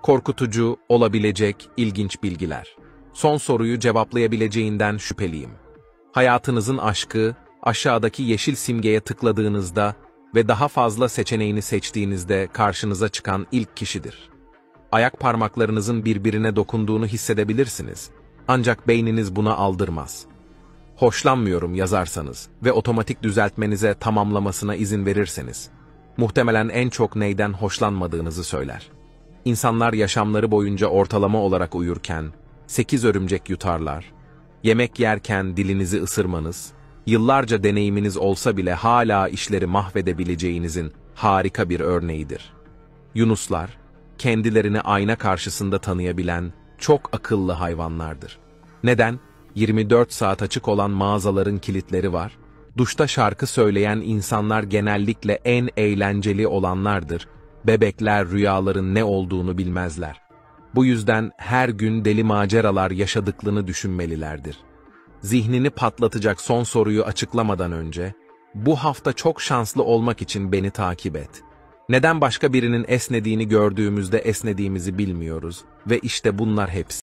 Korkutucu olabilecek ilginç bilgiler. Son soruyu cevaplayabileceğinden şüpheliyim. Hayatınızın aşkı, aşağıdaki yeşil simgeye tıkladığınızda ve daha fazla seçeneğini seçtiğinizde karşınıza çıkan ilk kişidir. Ayak parmaklarınızın birbirine dokunduğunu hissedebilirsiniz. Ancak beyniniz buna aldırmaz. Hoşlanmıyorum yazarsanız ve otomatik düzeltmenize tamamlamasına izin verirseniz, muhtemelen en çok neyden hoşlanmadığınızı söyler. İnsanlar yaşamları boyunca ortalama olarak uyurken 8 örümcek yutarlar. Yemek yerken dilinizi ısırmanız, yıllarca deneyiminiz olsa bile hala işleri mahvedebileceğinizin harika bir örneğidir. Yunuslar, kendilerini ayna karşısında tanıyabilen çok akıllı hayvanlardır. Neden? 24 saat açık olan mağazaların kilitleri var. Duşta şarkı söyleyen insanlar genellikle en eğlenceli olanlardır. Bebekler rüyaların ne olduğunu bilmezler. Bu yüzden her gün deli maceralar yaşadıklarını düşünmelilerdir. Zihnini patlatacak son soruyu açıklamadan önce, bu hafta çok şanslı olmak için beni takip et. Neden başka birinin esnediğini gördüğümüzde esnediğimizi bilmiyoruz ve işte bunlar hepsi.